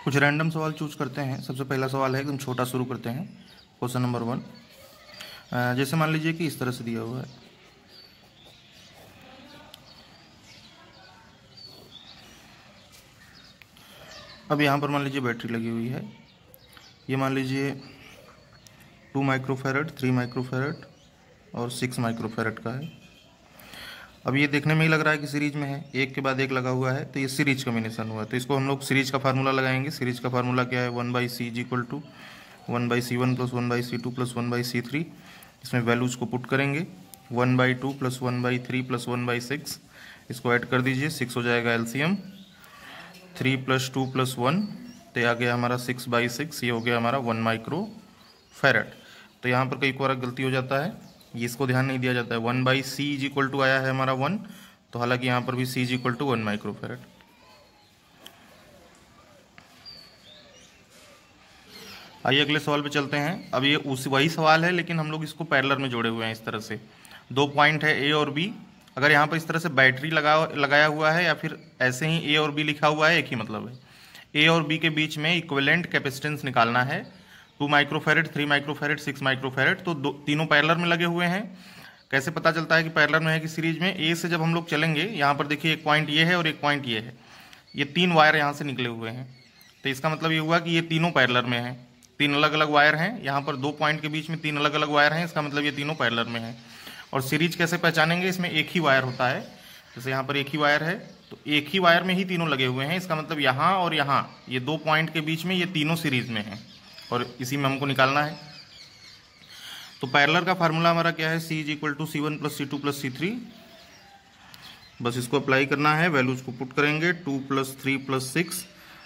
कुछ रैंडम सवाल चूज करते हैं। सबसे पहला सवाल है, एकदम छोटा शुरू करते हैं। क्वेश्चन नंबर 1, जैसे मान लीजिए कि इस तरह से दिया हुआ है। अब यहाँ पर मान लीजिए बैटरी लगी हुई है। ये मान लीजिए 2 माइक्रोफैरड, 3 माइक्रोफैरड और 6 माइक्रोफैरड का है। अब ये देखने में ही लग रहा है कि सीरीज में है, एक के बाद एक लगा हुआ है, तो ये सीरीज कॉम्बिनेशन हुआ। तो इसको हम लोग सीरीज का फार्मूला लगाएंगे। सीरीज का फार्मूला क्या है? 1/c is equal to 1/c1 plus 1/c2 plus 1/c3। इसमें वैल्यूज को पुट करेंगे। 1/2 प्लस 1/3 प्लस 1/6, इसको ऐड कर दीजिए, 6 हो जाएगा एलसीएम। 3 प्लस 2 प्लस 1, तो आ गया हमारा 6/6, ये हो गया हमारा 1 माइक्रो फैरड। तो यहाँ पर कई बार गलती हो जाता है, ये इसको ध्यान नहीं दिया जाता है। 1/c इज इक्वल टू आया है हमारा 1, तो हालांकि यहाँ पर भी c is equal to 1 microfarad. आइए अगले सवाल पे चलते हैं। अब ये वही सवाल है, लेकिन हम लोग इसको पैरेलल में जोड़े हुए हैं इस तरह से। 2 पॉइंट है a और b। अगर यहाँ पर इस तरह से बैटरी लगाया हुआ है या फिर ऐसे ही a और b लिखा हुआ है, एक ही मतलब है। a और b के बीच में इक्विवेलेंट कैपेसिटेंस निकालना है। 2 माइक्रोफैरड, 3 माइक्रोफैरड, 6 माइक्रोफैरड, तो तीनों पैरेलल में लगे हुए हैं। कैसे पता चलता है कि पैरेलल में है कि सीरीज में? ए से जब हम लोग चलेंगे, यहाँ पर देखिए एक पॉइंट ये है और एक पॉइंट ये है। ये 3 वायर यहाँ से निकले हुए हैं, तो इसका मतलब ये हुआ कि ये तीनों पैरेलल में हैं। 3 अलग अलग वायर हैं, यहाँ पर 2 पॉइंट के बीच में 3 अलग अलग वायर हैं, इसका मतलब ये तीनों पैरेलल में हैं। और सीरीज कैसे पहचानेंगे? इसमें एक ही वायर होता है। जैसे यहाँ पर एक ही वायर है, तो एक ही वायर में ही तीनों लगे हुए हैं, इसका मतलब यहाँ और यहाँ ये 2 पॉइंट के बीच में ये तीनों सीरीज में हैं, और इसी में हमको निकालना है। तो पैरेलल का फार्मूला हमारा क्या है? c is equal to C1 plus C2 plus C3। बस इसको अप्लाई करना है, वैल्यूज को पुट करेंगे। 2 प्लस 3 प्लस 6,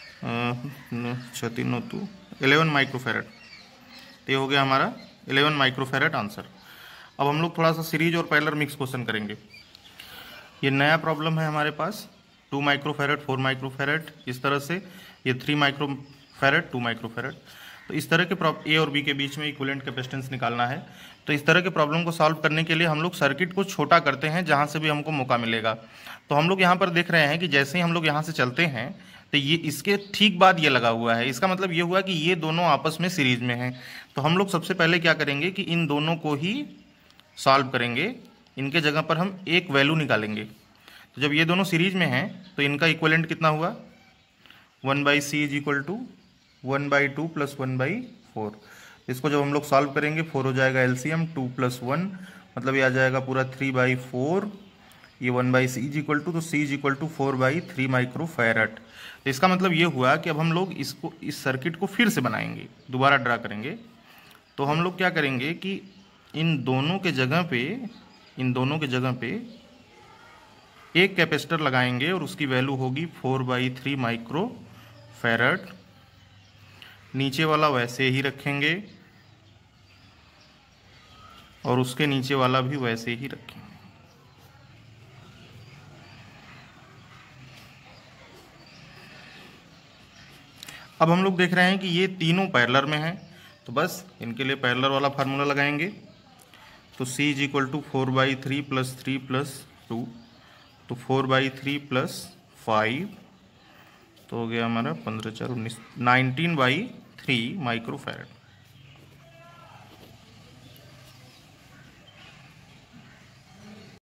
3 2 11 माइक्रोफैरड। तो ये हो गया हमारा 11 माइक्रोफैरड आंसर। अब हम लोग थोड़ा सा सीरीज और पैरेलल मिक्स क्वेश्चन करेंगे। ये नया प्रॉब्लम है हमारे पास। 2 माइक्रोफैरड, 4 माइक्रोफैरड, इस तरह से। ये 3 माइक्रोफैरड, 2 माइक्रोफैरड। तो इस तरह के ए और बी के बीच में इक्विवेलेंट कैपेसिटेंस निकालना है। तो इस तरह के प्रॉब्लम को सॉल्व करने के लिए हम लोग सर्किट को छोटा करते हैं जहाँ से भी हमको मौका मिलेगा। तो हम लोग यहाँ पर देख रहे हैं कि जैसे ही हम लोग यहाँ से चलते हैं, तो ये इसके ठीक बाद ये लगा हुआ है। इसका मतलब ये हुआ कि ये दोनों आपस में सीरीज में हैं। तो हम लोग सबसे पहले क्या करेंगे कि इन दोनों को ही सॉल्व करेंगे। इनके जगह पर हम एक वैल्यू निकालेंगे। तो जब ये दोनों सीरीज में हैं, तो इनका इक्विवेलेंट कितना हुआ? 1/c is equal to 1/2 plus 1/4। इसको जब हम लोग सॉल्व करेंगे, 4 हो जाएगा एलसीएम। 2 प्लस 1, मतलब ये आ जाएगा पूरा 3/4। ये 1/c इज इक्वल टू, तो c is equal to 4/3 microfarad. तो इसका मतलब ये हुआ कि अब हम लोग इसको, इस सर्किट को फिर से बनाएंगे, दोबारा ड्रा करेंगे। तो हम लोग क्या करेंगे कि इन दोनों के जगह पे एक कैपेसिटर लगाएंगे और उसकी वैल्यू होगी 4/3 माइक्रोफैरड। नीचे वाला वैसे ही रखेंगे और उसके नीचे वाला भी वैसे ही रखेंगे। अब हम लोग देख रहे हैं कि ये तीनों पैरेलल में हैं, तो बस इनके लिए पैरेलल वाला फार्मूला लगाएंगे। तो c is equal to 4/3 plus 3 plus 2, तो 4/3 प्लस 5, तो हो गया हमारा 15 4 19, 19/3 माइक्रोफैरड।